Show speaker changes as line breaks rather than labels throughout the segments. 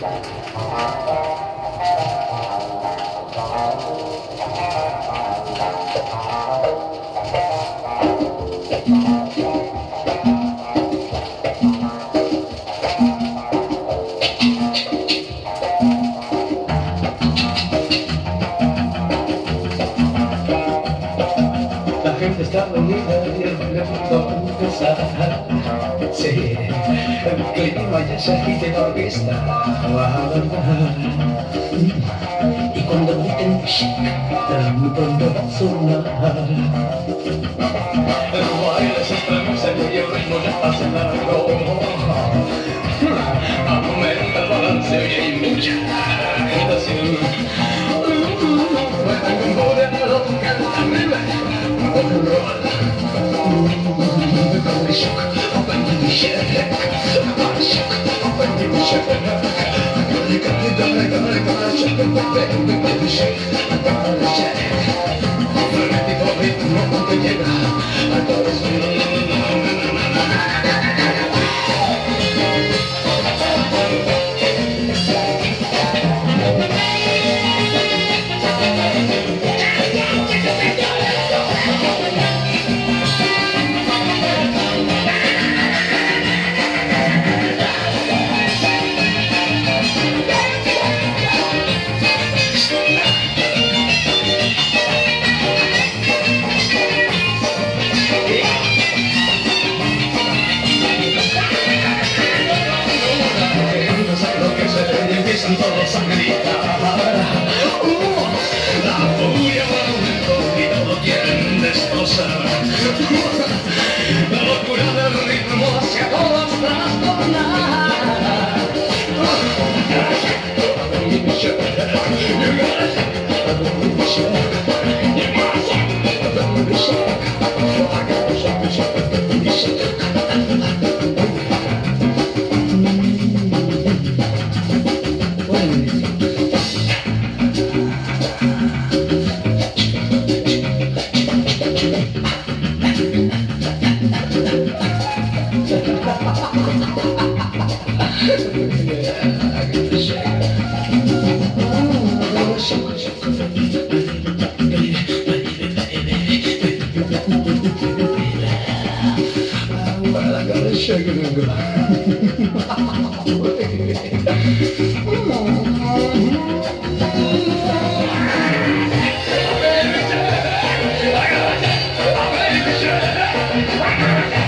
La gente está dormida y el mundo empezar. Sí, el clima ya se agita y la orquesta va a bailar. Y cuando griten muy pronto va a sonar. El baile se estremece y el ritmo ya hace largo. Aumenta el balanceo y hay mucha agitación. Juegan con moderador, cantan libre. Rock and roll. Open the shock, open the shack. Open the shack. Frenético ritmo que llega a todos. Empiezan todos a gritar. La furia va aumentó y todo quieren destrozar. La locura del ritmo hacia todos trastornar.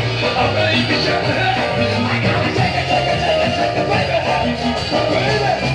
Baby,